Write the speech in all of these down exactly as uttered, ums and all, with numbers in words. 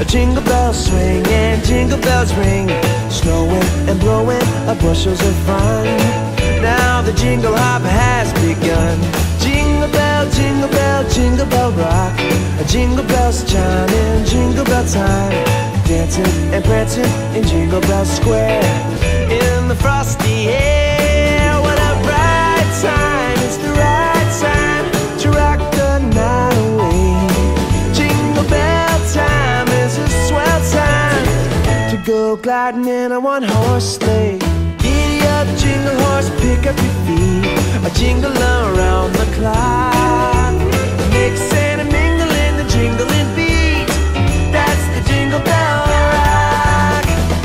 jingle bells swing and jingle bells ring, snowing and blowing a bushels of fun. Now the jingle hop has begun. Jingle bell, jingle bell, jingle bell rock. Jingle bells chiming, jingle bell time, dancing and prancing in Jingle Bell Square. In the frosty air, what a bright time! It's the right time to rock the night away. Jingle bell time is a swell time to go gliding in a one-horse sleigh. Giddy up, jingle horse, pick up your feet, a jingle around the clock. Mix and a mingle in the jingling beat. That's the Jingle Bell Rock.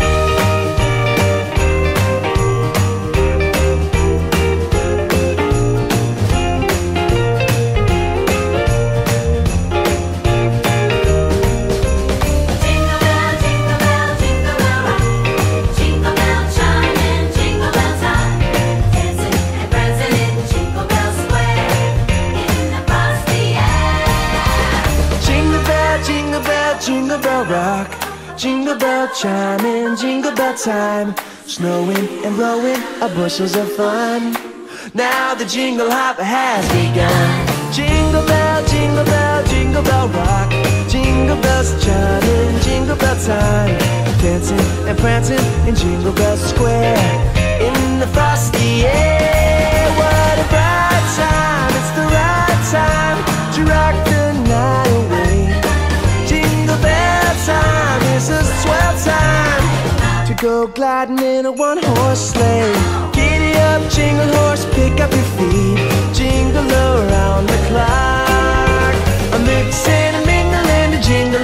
Jingle bell, jingle bell, jingle bell rock. Jingle bell chiming, jingle bell time, dancing and prancing in Jingle Bell Square. In the frosty air. Jingle bell, jingle bell, jingle bell rock. Jingle bell chiming, jingle bell time, snowing and blowing a bushels of fun. Now the jingle hop has begun. Jingle bell, jingle bell, jingle bell rock. Jingle bells chiming, jingle bell time, dancing and prancing in Jingle Bell Square. In the frosty air, what a bright time! It's the right time to rock the night away. Jingle bell time is a swell time to go gliding in a one-horse sleigh. Giddy up, jingle horse, pick up your feet, jingle around the clock. A mix and a mingle and a jingle